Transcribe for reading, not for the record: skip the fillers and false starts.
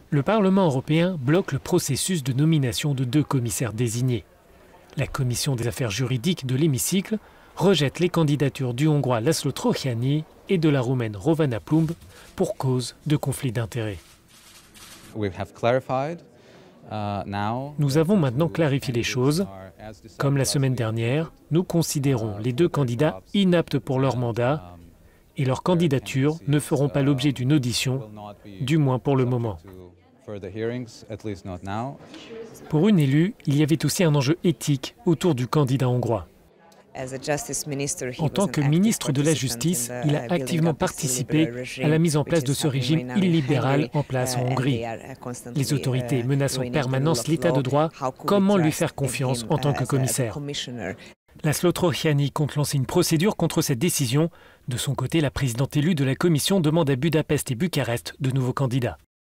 Le Parlement européen bloque le processus de nomination de 2 commissaires désignés. La commission des affaires juridiques de l'hémicycle rejette les candidatures du Hongrois László Trojáni et de la Roumaine Rovana Plumb pour cause de conflit d'intérêts. Nous avons maintenant clarifié les choses. Comme la semaine dernière, nous considérons les 2 candidats inaptes pour leur mandat et leurs candidatures ne feront pas l'objet d'une audition, du moins pour le moment. Pour une élue, il y avait aussi un enjeu éthique autour du candidat hongrois. En tant que ministre de la Justice, il a activement participé à la mise en place de ce régime illibéral en place en Hongrie. Les autorités menacent en permanence l'état de droit. Comment lui faire confiance en tant que commissaire? László Trojáni compte lancer une procédure contre cette décision. De son côté, la présidente élue de la commission demande à Budapest et Bucarest de nouveaux candidats.